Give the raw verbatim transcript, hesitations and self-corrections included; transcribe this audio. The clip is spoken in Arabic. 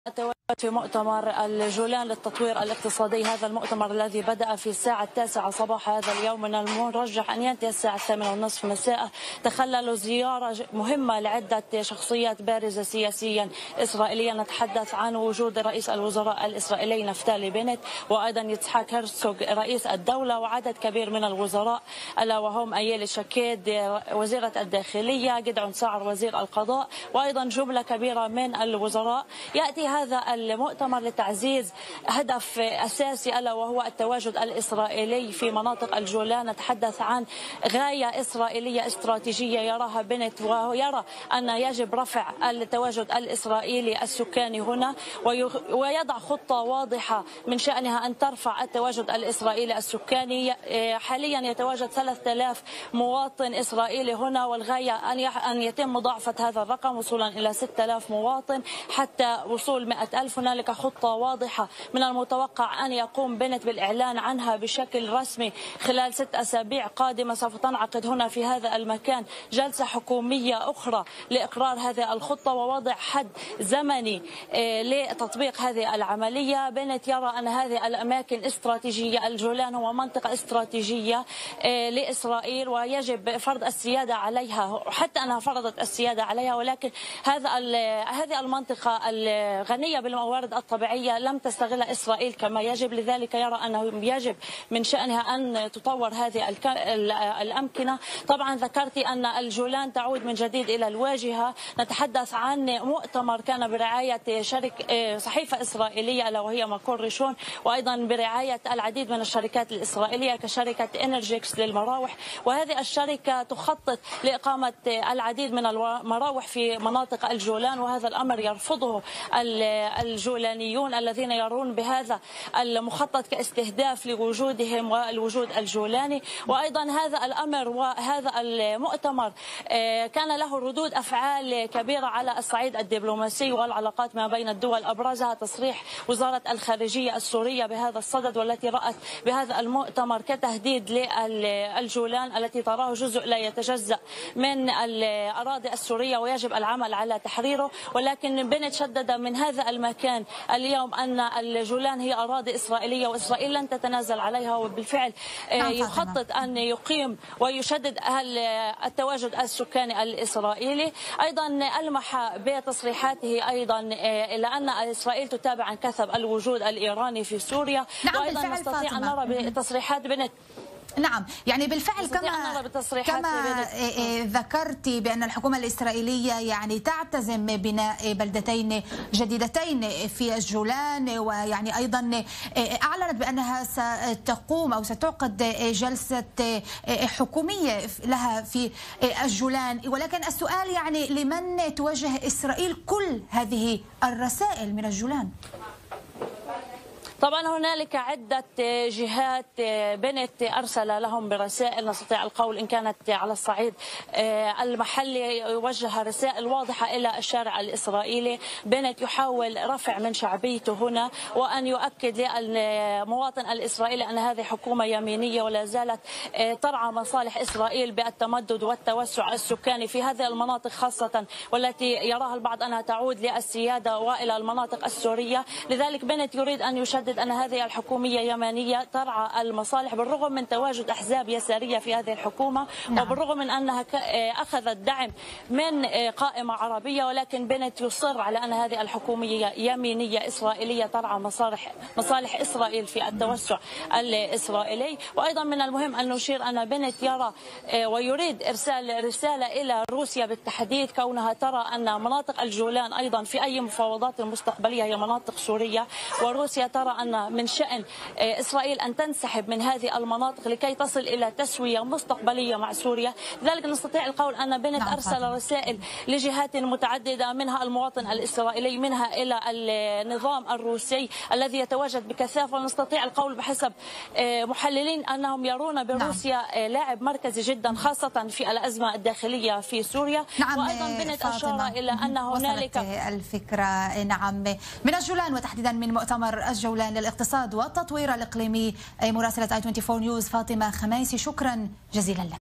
التواجد في مؤتمر الجولان للتطوير الاقتصادي. هذا المؤتمر الذي بدأ في الساعة التاسعة صباح هذا اليوم من المرجح أن ينتهي الساعة الثامنة والنصف مساء، تخلل زيارة مهمة لعدة شخصيات بارزة سياسيا إسرائيليا. نتحدث عن وجود رئيس الوزراء الإسرائيلي نفتالي بنت، وأيضا يتسحاق هرتزوغ رئيس الدولة، وعدد كبير من الوزراء ألا وهم أيلي شكيد وزيرة الداخلية، جدعون سعر وزير القضاء، وأيضا جملة كبيرة من الوزراء. يأتي هذا المؤتمر لتعزيز هدف أساسي ألا وهو التواجد الإسرائيلي في مناطق الجولان. نتحدث عن غاية إسرائيلية استراتيجية يراها بنت، ويرى أن يجب رفع التواجد الإسرائيلي السكاني هنا، ويضع خطة واضحة من شأنها أن ترفع التواجد الإسرائيلي السكاني. حاليا يتواجد ثلاثة آلاف مواطن إسرائيلي هنا، والغاية أن يتم مضاعفة هذا الرقم وصولا إلى ستة آلاف مواطن حتى وصول مئة ألف. هنالك خطة واضحة من المتوقع أن يقوم بنت بالإعلان عنها بشكل رسمي خلال ست أسابيع قادمة. سوف تنعقد هنا في هذا المكان جلسة حكومية أخرى لإقرار هذه الخطة ووضع حد زمني لتطبيق هذه العملية. بنت يرى أن هذه الأماكن استراتيجية، الجولان هو منطقة استراتيجية لإسرائيل ويجب فرض السيادة عليها، حتى أنها فرضت السيادة عليها، ولكن هذا هذه المنطقة الغنية بالموارد الطبيعية لم تستغلها إسرائيل كما يجب. لذلك يرى أنه يجب من شأنها أن تطور هذه الأمكنة. طبعا ذكرت أن الجولان تعود من جديد إلى الواجهة. نتحدث عن مؤتمر كان برعاية شركة صحيفة إسرائيلية ألا وهي ماكور ريشون، وأيضا برعاية العديد من الشركات الإسرائيلية كشركة إنرجيكس للمراوح، وهذه الشركة تخطط لإقامة العديد من المراوح في مناطق الجولان، وهذا الأمر يرفضه الجولانيون الذين يرون بهذا المخطط كاستهداف لوجودهم والوجود الجولاني. وأيضا هذا الأمر وهذا المؤتمر كان له ردود أفعال كبيرة على الصعيد الدبلوماسي والعلاقات ما بين الدول، أبرزها تصريح وزارة الخارجية السورية بهذا الصدد، والتي رأت بهذا المؤتمر كتهديد للجولان التي تراه جزء لا يتجزأ من الأراضي السورية ويجب العمل على تحريره. ولكن بنت شدد من هذا المكان اليوم أن الجولان هي أراضي إسرائيلية وإسرائيل لن تتنازل عليها، وبالفعل يخطط أن يقيم ويشدد التواجد السكاني الإسرائيلي. أيضا ألمح بتصريحاته أيضا إلى أن إسرائيل تتابع عن كثب الوجود الإيراني في سوريا. نعم، وأيضا نستطيع أن نرى بتصريحات بنت. نعم، يعني بالفعل كما كما ذكرت بأن الحكومة الإسرائيلية يعني تعتزم ببناء بلدتين جديدتين في الجولان، ويعني أيضا أعلنت بأنها ستقوم أو ستعقد جلسة حكومية لها في الجولان. ولكن السؤال يعني لمن توجه إسرائيل كل هذه الرسائل من الجولان؟ طبعا هنالك عدة جهات بنت أرسل لهم برسائل، نستطيع القول إن كانت على الصعيد المحلي وجه رسائل واضحة إلى الشارع الإسرائيلي. بنت يحاول رفع من شعبيته هنا وأن يؤكد للمواطن الإسرائيلي أن هذه حكومة يمينية ولا زالت ترعى مصالح إسرائيل بالتمدد والتوسع السكاني في هذه المناطق خاصة، والتي يراها البعض أنها تعود للسيادة وإلى المناطق السورية. لذلك بنت يريد أن يشدد أن هذه الحكومية يمانية ترعى المصالح، بالرغم من تواجد أحزاب يسارية في هذه الحكومة، وبالرغم من أنها أخذت دعم من قائمة عربية، ولكن بنت يصر على أن هذه الحكومية يمينية إسرائيلية ترعى مصالح مصالح إسرائيل في التوسع الإسرائيلي. وأيضا من المهم أن نشير أن بنت يرى ويريد إرسال رسالة إلى روسيا بالتحديد، كونها ترى أن مناطق الجولان أيضا في أي مفاوضات مستقبلية هي مناطق سورية، وروسيا ترى أن من شأن إسرائيل أن تنسحب من هذه المناطق لكي تصل إلى تسوية مستقبلية مع سوريا. لذلك نستطيع القول أن بنت أرسل رسائل لجهات متعددة، منها المواطن الإسرائيلي، منها إلى النظام الروسي الذي يتواجد بكثافة. ونستطيع القول بحسب محللين أنهم يرون بروسيا لاعب مركزي جدا خاصة في الأزمة الداخلية في سوريا. نعم، وأيضا بنت أشار إلى أن هنالك الفكرة نعم من الجولان، وتحديدا من مؤتمر الجولان للاقتصاد والتطوير الإقليمي. مراسلة آي أربعة وعشرين نيوز فاطمة خميسي، شكرا جزيلا لك.